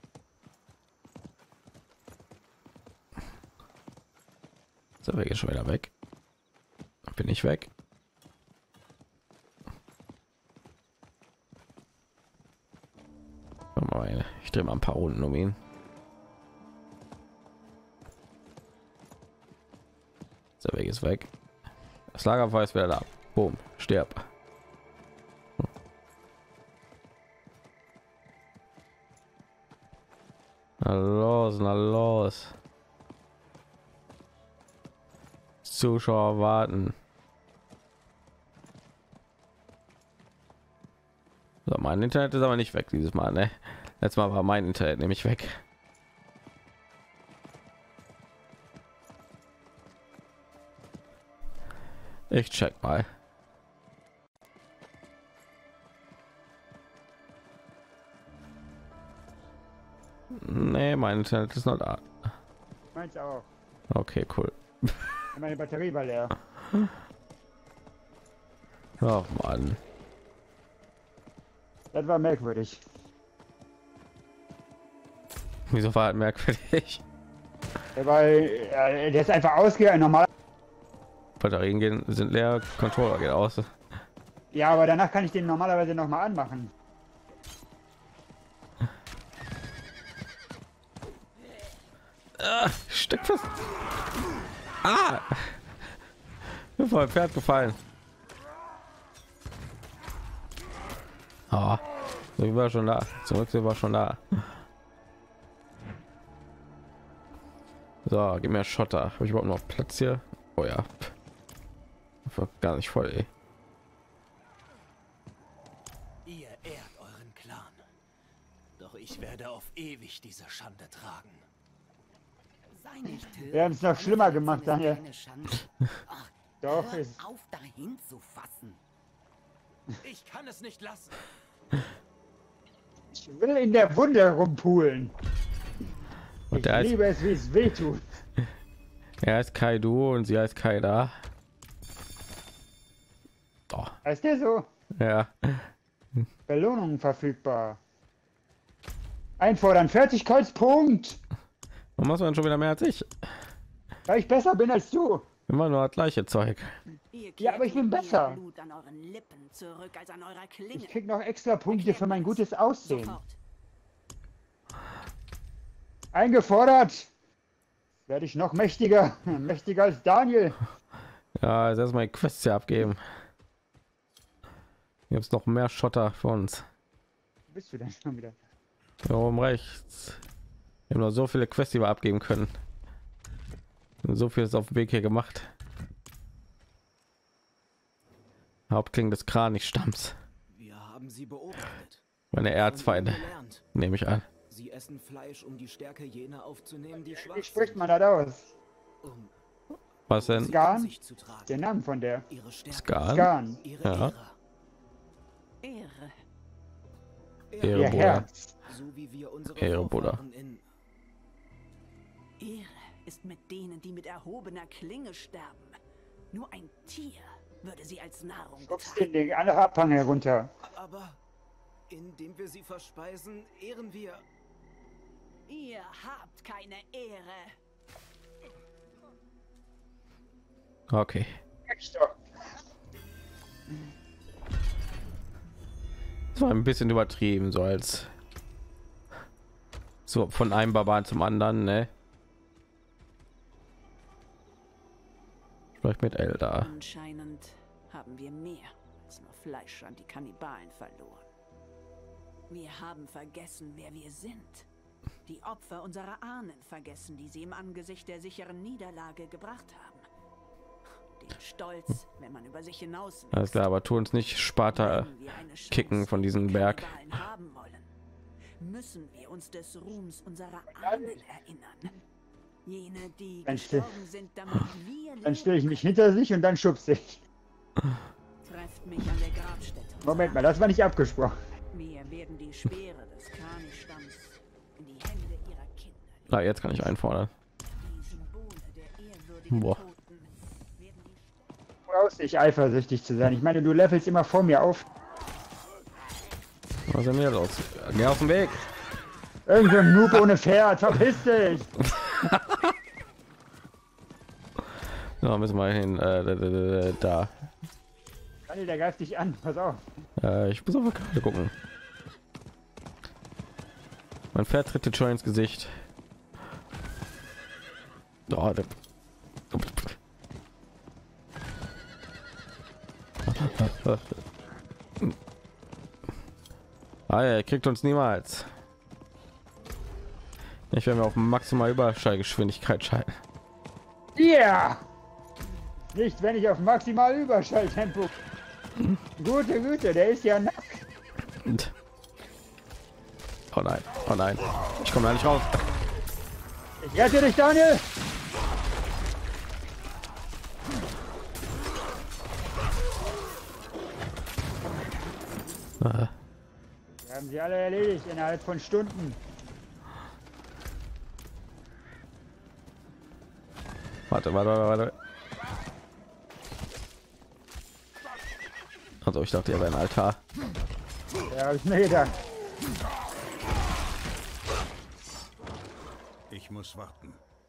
So, wir gehen schon wieder weg. Bin ich weg? Mal, ich drehe mal ein paar Runden um ihn. Der Weg ist weg. Das Lagerfeuer ist wieder da. Boom, stirb. Na los, na los. Zuschauer warten. So, mein Internet ist aber nicht weg dieses Mal, ne? Letztes Mal war mein Internet nämlich weg. Ich check mal. Nee, mein Internet ist noch da. Meins auch. Okay, cool. Meine Batterie war leer. Ach Mann. Das war merkwürdig. Wieso war das merkwürdig? Ja, weil äh, der ist einfach ausgegangen. Normal. Batterien gehen sind leer, Controller geht aus. Ja, aber danach kann ich den normalerweise noch mal anmachen. Ah, steck fest. Ah! Mir voll Pferd gefallen. Ah, so, ich war schon da. Zurück, sie war schon da. So, gib mir Schotter. Habe ich überhaupt noch Platz hier? Oh ja. War gar nicht voll, ey. Ihr ehrt euren Clan. Doch ich werde auf ewig diese Schande tragen. Sei nicht Wir haben es noch schlimmer gemacht, Daniel. Ach, Doch, hör ist. auf dahin zu fassen. Ich kann es nicht lassen. Ich will in der Wunde rumpulen. Und Ich der heißt, liebe es, wie es weh tut. er heißt Kaido und sie heißt Kaida. Oh, Heißt der so? ja. Belohnungen verfügbar. Einfordern, Fertigkeitspunkt. Warum machst du dann schon wieder mehr als ich? Weil ich besser bin als du. Immer nur das gleiche Zeug. Ihr Ja, aber ich bin kehrt besser. mehr Blut an euren Lippen zurück als an eurer Klinge. Ich krieg noch extra Punkte für mein gutes Aussehen. Sofort. Eingefordert. Werde ich noch mächtiger. Mächtiger als Daniel. Ja, jetzt erstmal die Quests hier abgeben. Hier gibt's noch mehr Schotter für uns. Wo bist du denn schon wieder? Hier oben rechts. Wir haben noch so viele Quests, die wir abgeben können. So viel ist auf dem Weg hier gemacht. Hauptkling des Kranichstamms. Wir haben sie beobachtet. Meine Von ihnen Erzfeinde, gelernt. nehme ich an. Sie essen Fleisch, um die Stärke jener aufzunehmen, die schwach Wie spricht sind. man das aus? Um Was denn? Skan? sich zu tragen. Der Name von der. Ihre Stärke, Skan? Skan. ihre Ja. Ehre. Ehre. Ehre, Ihr Bruder. Herz. So wie wir unsere Ehre, Bruder. Vorfahren in Ehre ist mit denen, die mit erhobener Klinge sterben. Nur ein Tier würde sie als Nahrung Schubst betrachten. den den anderen Abhang herunter. Aber indem wir sie verspeisen, ehren wir. Ihr habt keine Ehre. Okay. Echt doch. Das war ein bisschen übertrieben, so als so von einem Barbaren zum anderen, ne? Sprich mit Elda. Anscheinend haben wir mehr als nur Fleisch an die Kannibalen verloren. Wir haben vergessen, wer wir sind. Die Opfer unserer Ahnen vergessen, die sie im Angesicht der sicheren Niederlage gebracht haben. Den Stolz, wenn man über sich hinaus Alles klar, aber tu uns nicht Sparta Wenn wir eine Chance kicken von diesem gegen Berg. Kannibalen haben wollen, müssen wir uns des Ruhms unserer Ahnen erinnern. Jene, die Dann gestorben sind, damit wir Dann stelle ich mich hinter sich und dann schubst ich. Trefft mich an der Grabstätte. Moment mal, das war nicht abgesprochen. Wir werden die Speere des Kani-Stamms in die Hände ihrer Kinder legen. Na, jetzt kann ich einfordern. Die Symbole der ehrwürdigen Boah. Toten werden die Du brauchst nicht eifersüchtig zu sein. Ich meine, du levelst immer vor mir auf. Was ist denn hier los? Geh aus dem Weg. Irgendein Noob ohne Pferd, verpiss dich! So, müssen wir hin. Äh, da. Daniel, der greift dich an, pass auf. Äh, ich muss auf die Karte gucken. Mein Pferd tritt jetzt schon ins Gesicht. Oh, der... Ah, er kriegt uns niemals. Ich werde mir auf maximal Überschallgeschwindigkeit schalten. Ja! Nicht, wenn ich auf maximal Überschalltempo. Gute Güte, der ist ja nackt. Oh nein, oh nein. Ich komme da nicht raus. Ich rette dich, Daniel! Ah. Wir haben sie alle erledigt innerhalb von Stunden. Warte, warte, warte, warte. Also ich dachte, er wäre ein Altar. Ja, hab ich mir gedacht. Ich muss warten.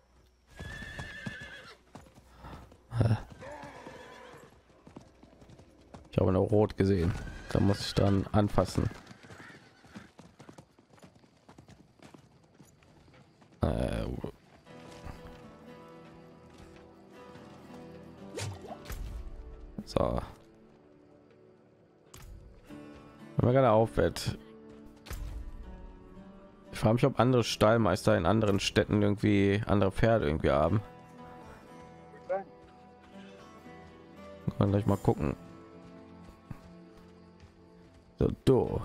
Ich habe nur rot gesehen. Da muss ich dann anfassen. Äh, so. Wenn man gerade aufwärts. Ich frage mich, ob andere Stallmeister in anderen Städten irgendwie andere Pferde irgendwie haben. Kann gleich mal gucken. So, do.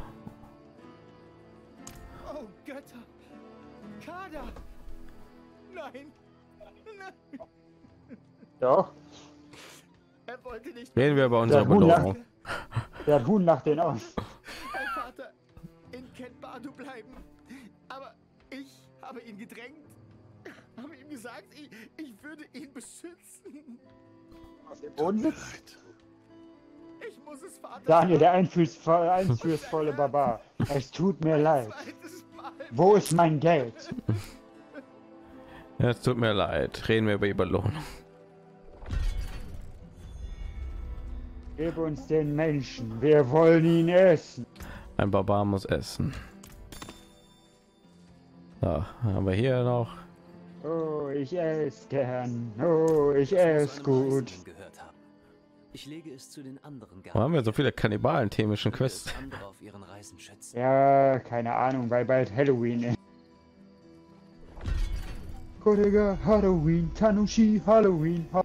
Oh Götter! Kader! Nein! Nein! Doch, Er wollte nicht. Reden wir über unsere Der Huhn Belohnung. der Huhn lacht den aus. Mein Vater in Kenbadu bleiben. Aber ich habe ihn gedrängt. Habe ihm gesagt, ich, ich würde ihn beschützen. Auf dem Boden sitzt Ich muss es, Vater. Daniel, der einfühlsvolle, einfühlsvolle Barbar. Es tut mir leid. Zweites Mal. Wo ist mein Geld? Ja, es tut mir leid. Reden wir über die Belohnung. Gib uns den Menschen. Wir wollen ihn essen. Ein Barbar muss essen. Ja, haben wir hier noch. Oh, ich esse gern. Oh, ich esse gut. Gehört haben. Ich lege es zu den anderen Warum haben wir so viele Kannibalen-themischen Quests? andere auf ihren Reisen schätzen. Ja, keine Ahnung, weil bald Halloween ist. Kollege, Halloween, Tanushi, Halloween. Ha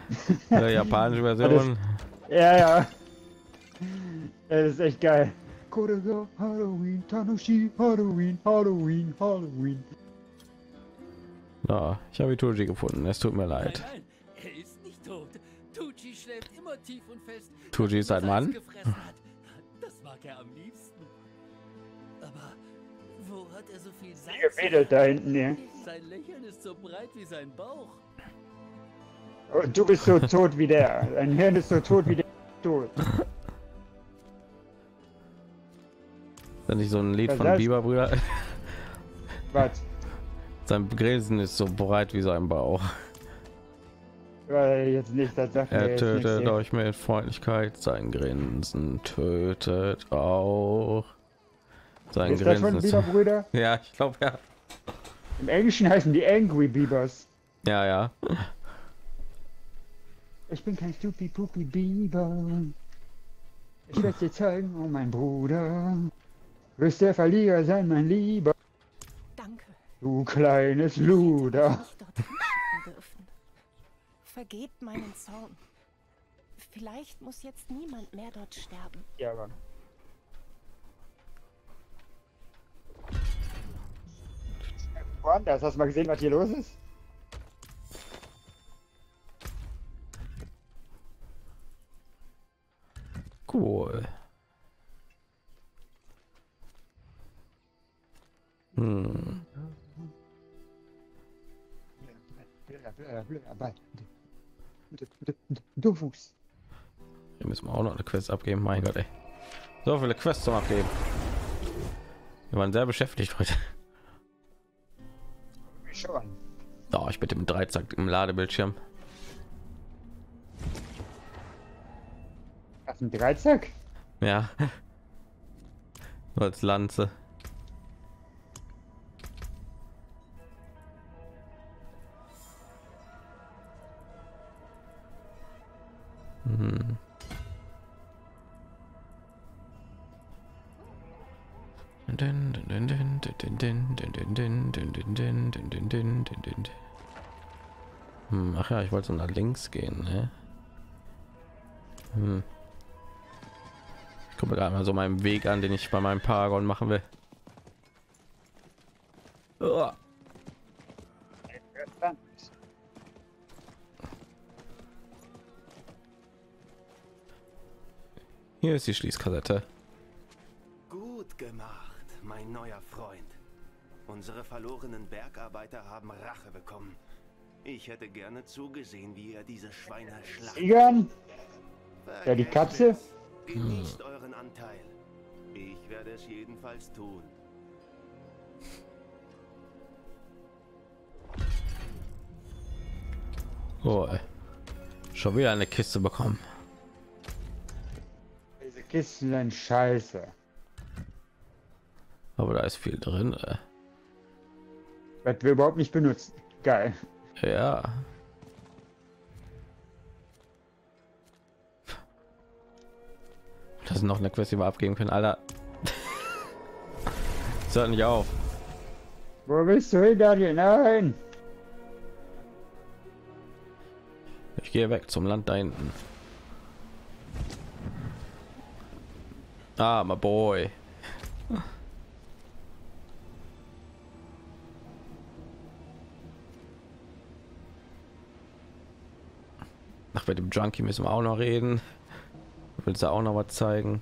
Die japanische Version. Ja, ja. Das ist echt geil. Korea, Halloween, Tanoshi, Halloween, Halloween, Halloween. Na, ich habe Tuji gefunden. Es tut mir leid. Nein, nein, er ist nicht tot. Tuji schläft immer tief und fest. Tuji ist ein Mann. Das mag er am liebsten. Aber wo hat er so viel Salz? Er wedelt da hinten, ja. Sein Lächeln ist so breit wie sein Bauch. Und du bist so tot wie der. Dein Hirn ist so tot wie der tot. Ist das nicht so ein Lied Was von heißt- Bieber, Brüder? Was? Sein Grinsen ist so breit wie sein Bauch. Weil jetzt nicht, das sagt mir Er jetzt tötet nichts hier. euch mit Freundlichkeit. Sein Grinsen tötet auch. Sein Ist das von Grinsen Bieber Brüder? Ja, ich glaube ja. Im Englischen heißen die Angry Beavers. Ja, ja. Ich bin kein Stupid Puppy Biber. Ich werde dir zeigen, oh mein Bruder. Wirst der Verlierer sein, mein Lieber. Danke. Du kleines Luder. Nicht dort hinschicken dürfen. Vergebt meinen Zorn. Vielleicht muss jetzt niemand mehr dort sterben. Ja, aber. Woanders, hast du mal gesehen, was hier los ist? Cool. Hm. Du Fuß. Hier müssen wir auch noch eine Quest abgeben. Mein Gott, ey. So viele Quests zum Abgeben. Wir waren sehr beschäftigt heute. Schon. Oh, ich bitte mit Dreizack im Ladebildschirm. Hast du einen Dreizack? Ja. Nur als Lanze. Mhm. Hm, ach ja, ich wollte so nach links gehen, ne? Hm. Ich gucke mir gerade mal so meinen Weg an, den ich bei meinem Paragon machen will. Uah. Hier ist die Schließkassette. Gut gemacht, mein neuer Freund. Unsere verlorenen Bergarbeiter haben Rache bekommen. Ich hätte gerne zugesehen, wie er diese Schweine schlachtet. Egan? Ja, die Katze? Genießt euren Anteil. Ich werde es jedenfalls tun. Oh, ey. Schon wieder eine Kiste bekommen. Diese Kisten sind scheiße. Aber da ist viel drin. Ey. Was wir überhaupt nicht benutzen. Geil. Ja. Das ist noch eine Quest, die wir abgeben können, Alter. Das hört nicht auf. Wo bist du hin, Daniel? Nein! Ich gehe weg zum Land da hinten. Ah, my boy. Ach, mit dem Junkie müssen wir auch noch reden. Willst du auch noch was zeigen?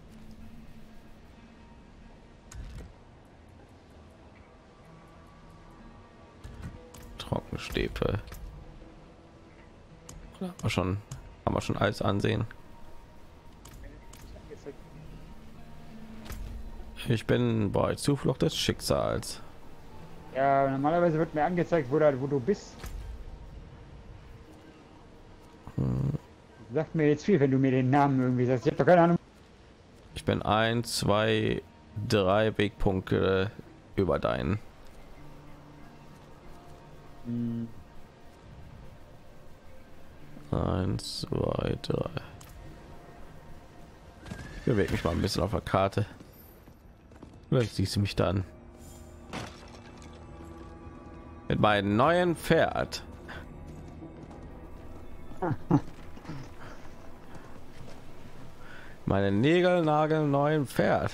Trockenstäbe. Haben wir schon, haben wir schon alles ansehen. Ich bin bei Zuflucht des Schicksals. Ja, normalerweise wird mir angezeigt, wo, da, wo du bist. Hm. Sagt mir jetzt viel, wenn du mir den Namen irgendwie sagst. Ich hab doch keine Ahnung. Ich bin ein, zwei, drei Wegpunkte über deinen. Hm. Eins, zwei, drei. Ich bewege mich mal ein bisschen auf der Karte. Vielleicht siehst du mich dann mit meinem neuen Pferd. Meine Nägel nageln neuen Pferd.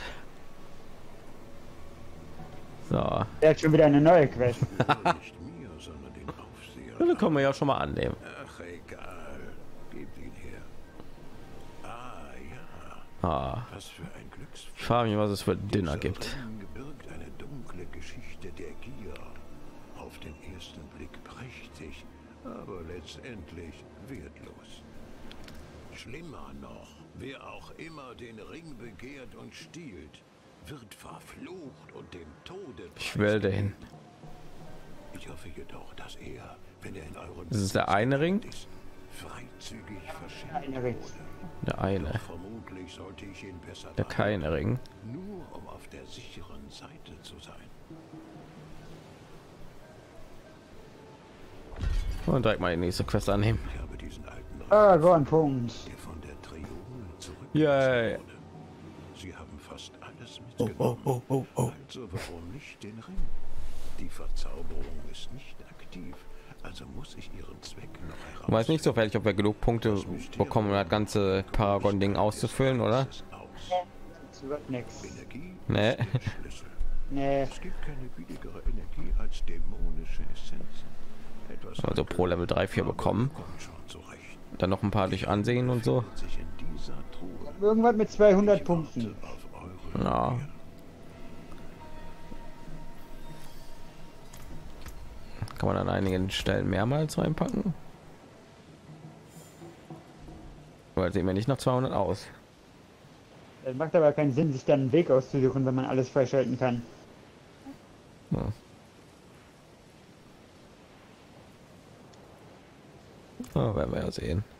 So. Er hat schon wieder eine neue Quest. Nicht mir, sondern den Aufseher. Dann können wir ja schon mal annehmen. Ach, egal. Gebt ihn her. Ah, ja. Ah. Was für ein Glücksfall. Ich frage mich, was es für Dinner gibt. Ring birgt eine dunkle Geschichte der Gier. Auf den ersten Blick prächtig, aber letztendlich wertlos. Schlimmer noch, wer auch immer den Ring begehrt und stiehlt, wird verflucht und dem Tode. Ich will den. Ich hoffe jedoch, dass er, wenn er in euren Das ist der eine Ring. ist, freizügig verschenkt Eine Ring. wurde. Der eine. Doch vermutlich sollte ich ihn besser Der keine Ring. nur um auf der sicheren Seite zu sein. Und direkt mal die nächste Quest annehmen. Ich habe diesen alten Ring, Aragorn-Punkt. der von der Triole zurückgelassen Yay. wurde. Sie haben fast alles Oh, mitgenommen. oh, oh, oh, oh. Also warum nicht den Ring? Die Verzauberung ist nicht aktiv, also muss ich ihren Zweck noch herausfinden. Ich weiß nicht zufällig, ob wir genug Punkte bekommen, um das ganze Paragon-Ding auszufüllen, oder? Das wird nix. Energie Nee. ist der Schlüssel. Nee. Es gibt keine billigere Energie als dämonische Essenzen. Etwas Also pro Level drei, vier bekommen. kommt schon zurecht. Dann noch ein paar durch Ansehen und so. Sich in dieser Truhe Irgendwas mit zweihundert Punkten. auf eure Ja. Rückkehr. Kann man an einigen Stellen mehrmals reinpacken? Weil sehen wir nicht nach zweihundert aus. Das macht aber keinen Sinn, sich dann einen Weg auszusuchen, wenn man alles freischalten kann. Ja. Oh, werden wir ja sehen.